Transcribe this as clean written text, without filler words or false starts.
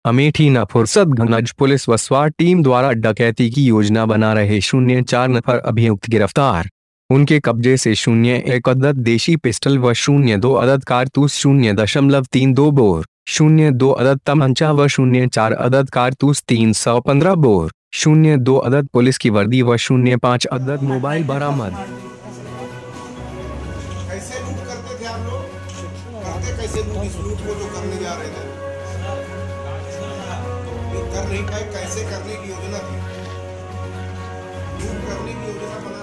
अमेठी न फुर्सतगंज पुलिस व स्वाट टीम द्वारा डकैती की योजना बना रहे 04 नफर अभियुक्त गिरफ्तार। उनके कब्जे से 01 अदद देशी पिस्टल व 02 अदद कारतूस, 0.32 बोर, 02 अदद तमंचा व 04 अदद कारतूस, 315 बोर, 02 अदद पुलिस की वर्दी व 05 अदद मोबाइल बरामद। कैसे लूट करते थे आप लोग? करते कैसे लूट? इस लूट को जो करने जा रहे थे, ये कर नहीं पाए, कैसे करने की योजना थी? लूट करने की योजना बना